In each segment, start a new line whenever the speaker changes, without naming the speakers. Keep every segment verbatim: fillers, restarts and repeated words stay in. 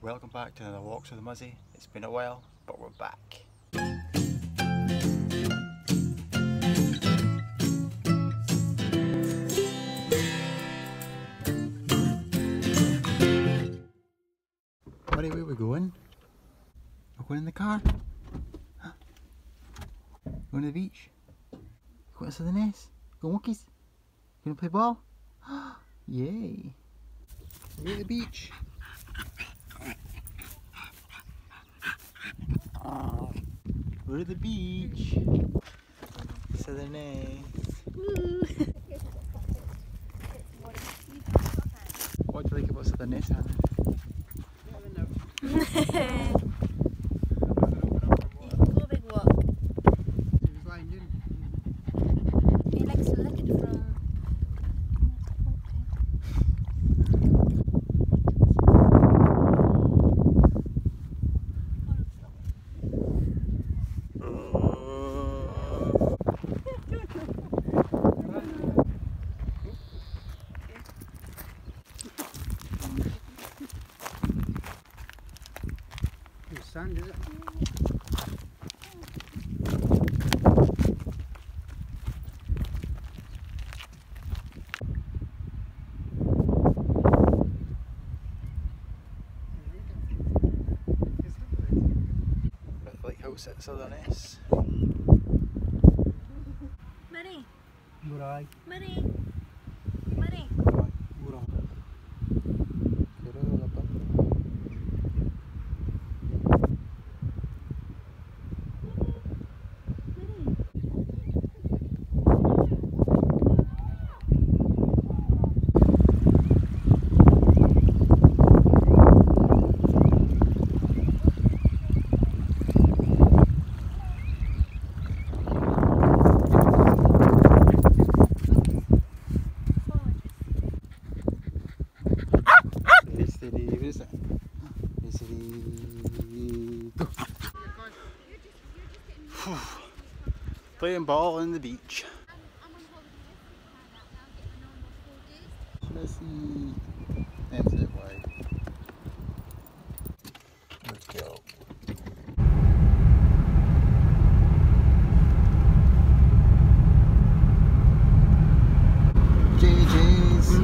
Welcome back to another Walks with the Muzzy. It's been a while, but we're back. Buddy, where are we going? We're going in the car. Going to the beach. Going to Southerness. Going walkies. Going to play ball. Yay. We're at the beach. We're at the beach. Southerness. What do you like about Southerness, Annan?
Go a big walk. He likes to look at it from.
Sand, is it?
Lighthouse at Southerness.
Muddy,
Murai.
muddy, muddy.
Playing ball on the beach. Let's see. That's it, wide. Let's go. J J's.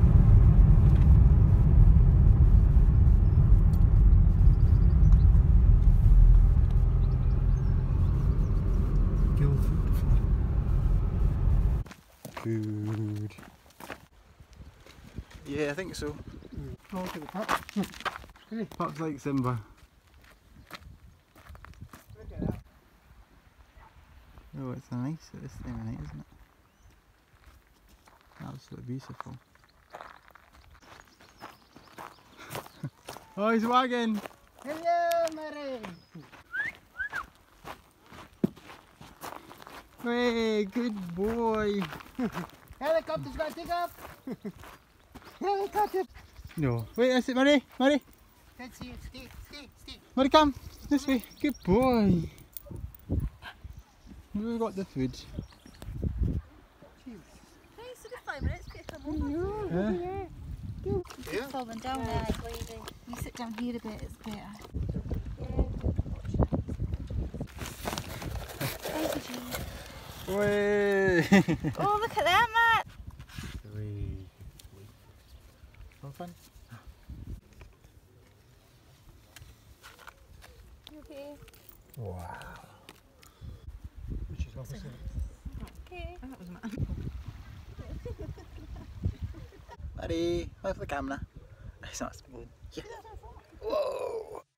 Food. Yeah, I think so.
Mm. Oh, look at the pup.
Pup's like Simba.
Look at that.
Oh, it's nice at this time of night, isn't it? Absolutely beautiful. Oh, he's wagging!
Hello, Mary.
Hey, good boy!
Helicopter's got to take off. Helicopter.
No. Wait, that's it, Murray! Murray!
Let's see it. Stay, stay, stay.
Murray, come! This way. Good boy! We've got the food.
Hey, so good five minutes. Get a
Yeah.
Yeah.
Falling down there. You sit down here a bit. It's better.
Way!
Oh, look at that, Matt!
Three. Have fun.
Okay.
Wow.
Which is opposite.
Okay. That was Matt.
Buddy, wait for the camera. It's not spoon. Yeah. Whoa!